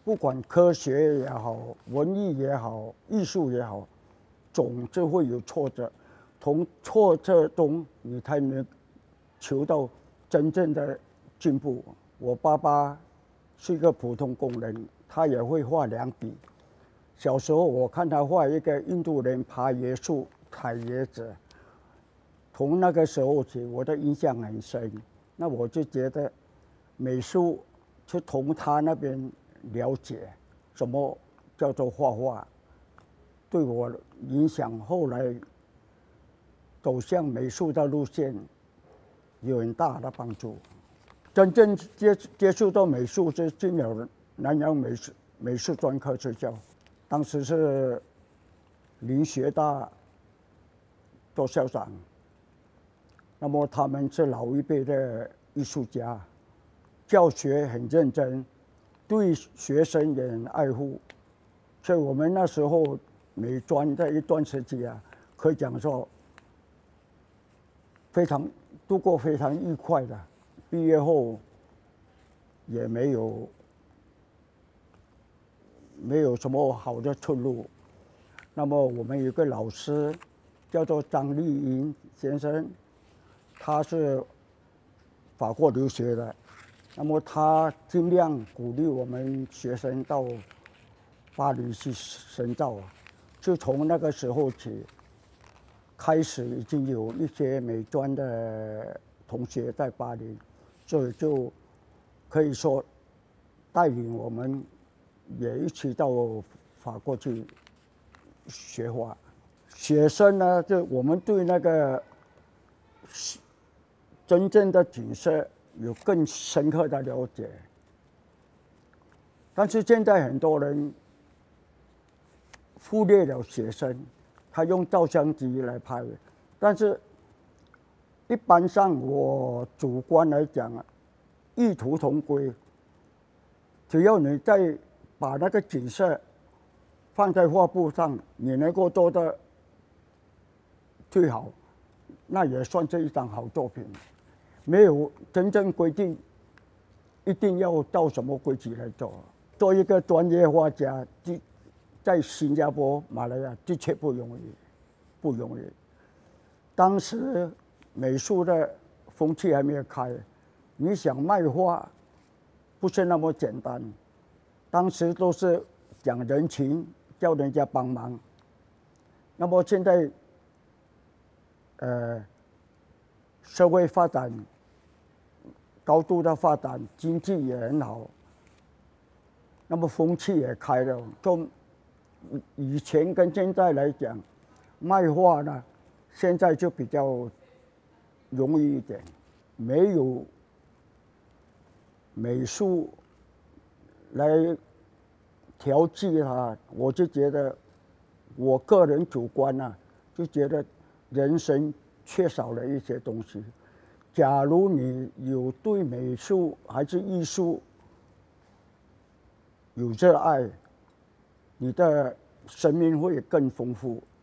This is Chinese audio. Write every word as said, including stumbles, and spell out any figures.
不管科学也好，文艺也好，艺术也好，总是会有挫折。从挫折中，你才能求到真正的进步。我爸爸是一个普通工人，他也会画两笔。小时候我看他画一个印度人爬椰树、采椰子，从那个时候起，我的印象很深。那我就觉得美术是从他那边了解什么叫做画画，对我影响后来走向美术的路线有很大的帮助。真正接接触到美术是进了南洋美术美术专科学校，当时是林学大做校长。那么他们是老一辈的艺术家，教学很认真，对学生也很爱护，所以我们那时候美专的一段时期啊，可以讲说非常度过非常愉快的。毕业后也没有没有什么好的出路。那么我们有个老师叫做张丽英先生，他是法国留学的，那么他尽量鼓励我们学生到巴黎去深造啊。就从那个时候起，开始已经有一些美专的同学在巴黎，所以就可以说带领我们也一起到法国去学画。学生呢，就我们对那个真正的景色有更深刻的了解。但是现在很多人忽略了学生，他用照相机来拍，但是一般上我主观来讲啊，异途同归。只要你再把那个景色放在画布上，你能够做得最好，那也算是一张好作品。没有真正规定一定要照什么规矩来做。做一个专业画家，在新加坡、马来亚的确不容易，不容易。当时美术的风气还没有开，你想卖画不是那么简单。当时都是讲人情，叫人家帮忙。那么现在，呃，社会发展高度的发展，经济也很好，那么风气也开了。从以前跟现在来讲，卖画呢，现在就比较容易一点，没有美术来调剂它，我就觉得，我个人主观啊，就觉得人生缺少了一些东西。假如你有对美术还是艺术有热爱，你的生命会更丰富。